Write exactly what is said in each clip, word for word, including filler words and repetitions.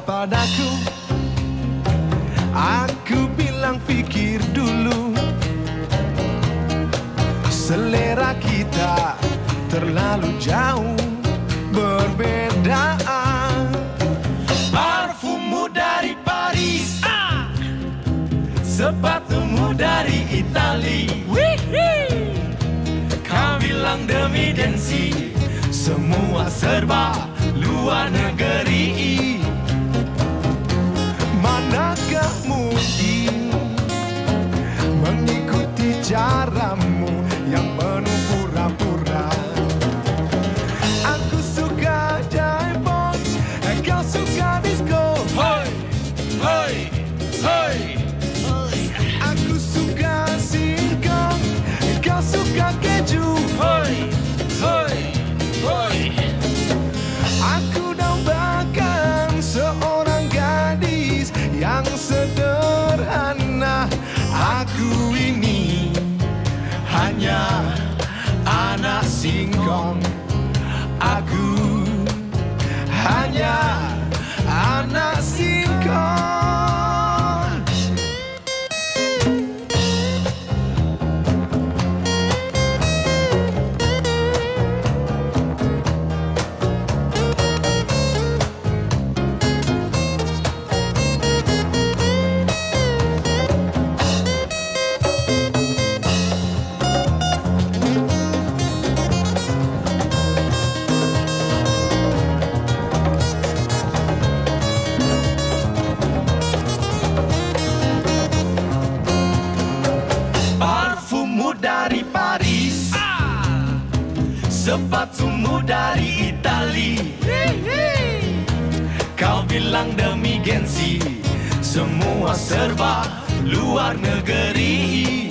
padaku. Aku bilang pikir dulu, selera kita terlalu jauh berbedaan. Parfummu dari Paris, ah! Sepatumu dari Itali. Kau bilang demi Densi, semua serba luar negeri. Manakah mungkin mengikuti caramu yang penuh pura-pura? Aku suka jaipong, kau suka disco. Hoi, hoi, hoi. Aku suka singkong, kau suka keju. Hoi, hoi, hoi. Aku dambakan seorang gadis yang sederhana. Aku ini hanya anak singkong. Aku hanya anak singkong. Dari Paris, ah! Sepatumu dari Itali. Kau bilang demi gengsi, semua serba luar negeri.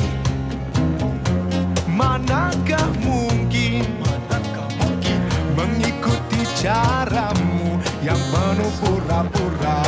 Manakah mungkin, manakah mungkin mengikuti caramu yang penuh pura-pura?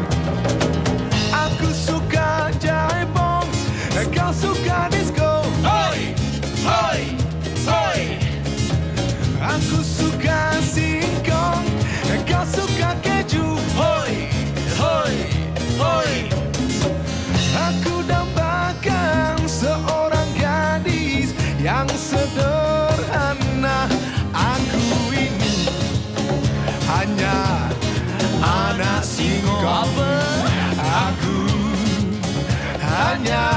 Aku suka jaipong, kau suka disco. Hoi, hoi, hoi. Aku suka singkong, kau suka keju. Hoi, hoi, hoi. Aku dambakan seorang gadis yang sederhana. Aku ini hanya anak singkong. Aku hanya